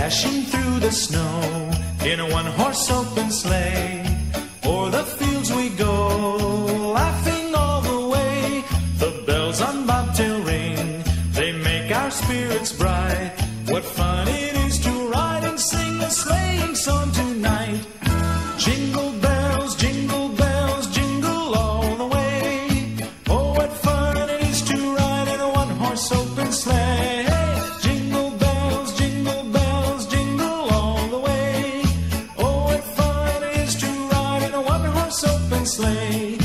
dashing through the snow in a one-horse open sleigh. O'er the fields we go, laughing all the way. The bells on bobtail ring, they make our spirits bright. What fun it is to ride and sing a sleighing song tonight. Jingle bells, jingle bells, jingle all the way. Oh, what fun it is to ride in a one-horse open sleigh. Jingle bells, jingle bells, jingle all the way. Oh, what fun it is to ride in a one-horse open sleigh.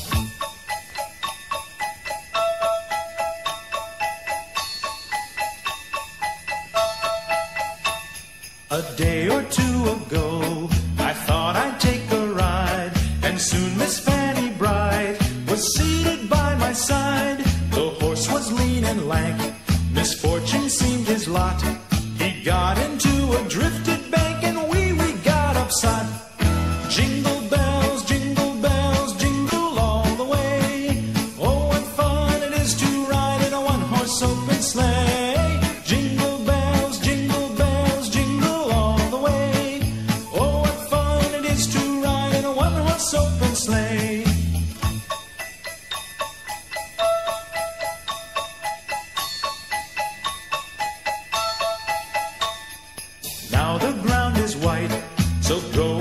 A day or two ago, I thought I'd take a ride, and soon Miss Fanny Bright was seated by my side. The horse was lean and lank, misfortune seemed his lot. He got into a drifted bank, and we got upset. Jingle bells, jingle all the way. Oh, what fun it is to ride in a one-horse open sleigh. Jingle bells, jingle all the way. Oh, what fun it is to ride in a one-horse open sleigh. Now the ground is white, so go